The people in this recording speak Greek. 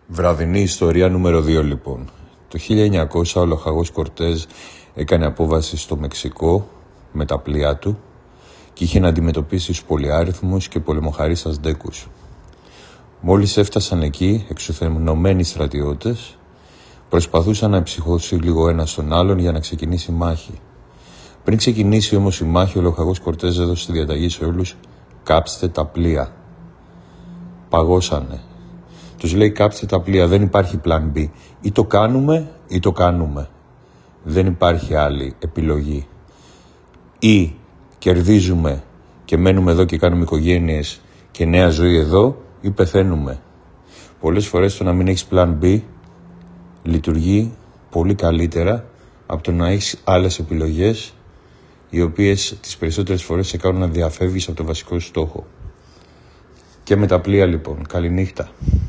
Βραδινή ιστορία νούμερο 2 λοιπόν. Το 1900 ο Λοχαγός Κορτέζ έκανε απόβαση στο Μεξικό με τα πλοία του και είχε να αντιμετωπίσει τους πολυάριθμους και πολεμοχαρείς Αζτέκους. Μόλις έφτασαν εκεί, εξουθενωμένοι στρατιώτες προσπαθούσαν να εψυχώσει λίγο ένας τον άλλον για να ξεκινήσει η μάχη. Πριν ξεκινήσει όμως η μάχη, ο Λοχαγός Κορτέζ έδωσε τη διαταγή σε όλους: κάψτε τα πλοία. Παγώσανε. Τους λέει: κάψτε τα πλοία, δεν υπάρχει πλάν B. Ή το κάνουμε ή το κάνουμε. Δεν υπάρχει άλλη επιλογή. Ή κερδίζουμε και μένουμε εδώ και κάνουμε οικογένειες και νέα ζωή εδώ, ή πεθαίνουμε. Πολλές φορές το να μην έχεις πλάν B λειτουργεί πολύ καλύτερα από το να έχεις άλλες επιλογές, οι οποίες τις περισσότερες φορές σε κάνουν να διαφεύγεις από το βασικό στόχο. Και με τα πλοία λοιπόν. Καληνύχτα.